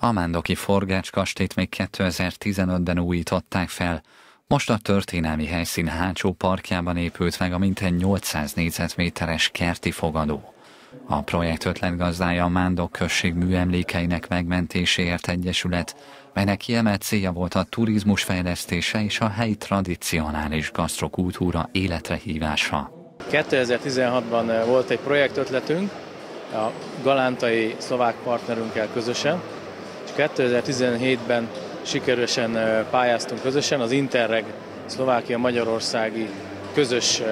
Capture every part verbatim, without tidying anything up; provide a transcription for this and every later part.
A mándoki forgácskastélyt még kétezer-tizenötben újították fel, most a történelmi helyszín hátsó parkjában épült meg a mintegy nyolcszáz négyzetméteres kerti fogadó. A projekt ötletgazdája a Mándok község műemlékeinek megmentéséért egyesület, melynek kiemelt célja volt a turizmus fejlesztése és a helyi tradicionális gasztrokultúra életre hívása. kétezer-tizenhatban volt egy projektötletünk a galántai szlovák partnerünkkel közösen, és kétezer-tizenhétben sikeresen pályáztunk közösen az Interreg szlovákia-magyarországi közös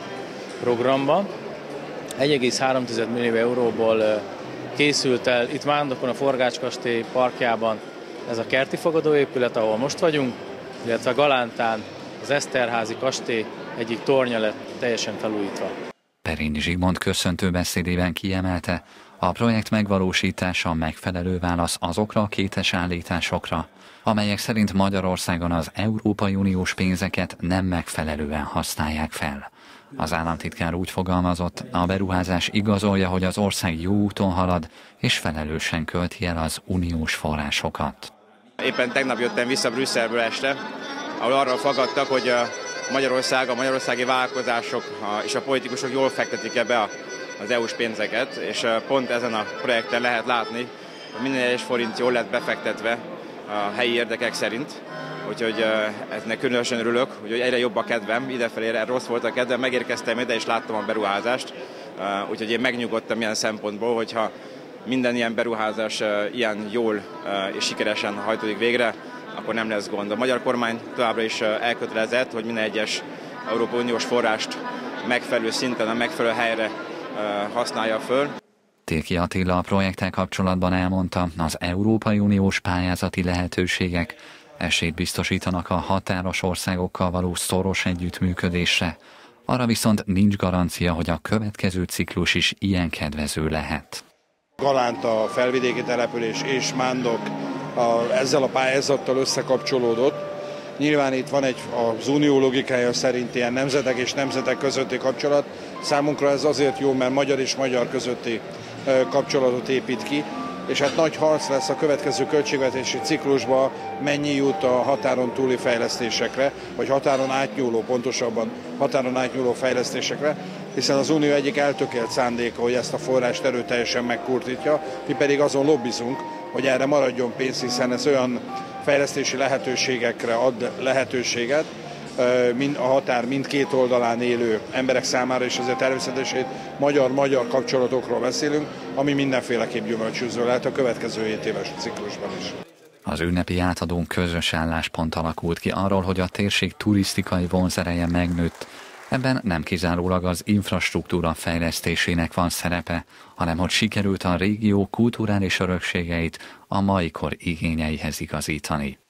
programban. egy egész három millió euróból készült el itt Mándokon a Forgácskastély parkjában ez a kerti fogadóépület, ahol most vagyunk, illetve a Galántán az Eszterházi kastély egyik tornya lett teljesen felújítva. Perényi Zsigmond köszöntő beszédében kiemelte, a projekt megvalósítása megfelelő válasz azokra a kétes állításokra, amelyek szerint Magyarországon az Európai Uniós pénzeket nem megfelelően használják fel. Az államtitkár úgy fogalmazott, a beruházás igazolja, hogy az ország jó úton halad, és felelősen költi el az uniós forrásokat. Éppen tegnap jöttem vissza Brüsszelből este, ahol arra fogadtak, hogy Magyarország, a magyarországi vállalkozások és a politikusok jól fektetik ebbe az é u-s pénzeket, és pont ezen a projekten lehet látni, hogy minden egyes forint jól lett befektetve a helyi érdekek szerint. Úgyhogy ennek különösen örülök, hogy egyre jobb a kedvem, idefelé rossz volt a kedvem, megérkeztem ide és láttam a beruházást, úgyhogy én megnyugodtam ilyen szempontból, hogyha minden ilyen beruházás ilyen jól és sikeresen hajtódik végre, akkor nem lesz gond. A magyar kormány továbbra is elkötelezett, hogy minden egyes Európai Uniós forrást megfelelő szinten, a megfelelő helyre használja föl. Tilki Attila a projekttel kapcsolatban elmondta, az Európai Uniós pályázati lehetőségek esélyt biztosítanak a határos országokkal való szoros együttműködésre, arra viszont nincs garancia, hogy a következő ciklus is ilyen kedvező lehet. Galánta felvidéki település és Mándok a, ezzel a pályázattal összekapcsolódott. Nyilván itt van egy, az unió logikája szerint ilyen nemzetek és nemzetek közötti kapcsolat. Számunkra ez azért jó, mert magyar és magyar közötti kapcsolatot épít ki, és hát nagy harc lesz a következő költségvetési ciklusban, mennyi jut a határon túli fejlesztésekre, vagy határon átnyúló, pontosabban határon átnyúló fejlesztésekre, hiszen az Unió egyik eltökélt szándéka, hogy ezt a forrást erőteljesen megkurtítja, mi pedig azon lobbizunk, hogy erre maradjon pénz, hiszen ez olyan fejlesztési lehetőségekre ad lehetőséget, a határ mindkét oldalán élő emberek számára, és azért természetesen magyar-magyar kapcsolatokról beszélünk, ami mindenféleképp gyümölcsöző lehet a következő hét éves ciklusban is. Az ünnepi átadón közös álláspont alakult ki arról, hogy a térség turisztikai vonzereje megnőtt. Ebben nem kizárólag az infrastruktúra fejlesztésének van szerepe, hanem hogy sikerült a régió kulturális örökségeit a mai kor igényeihez igazítani.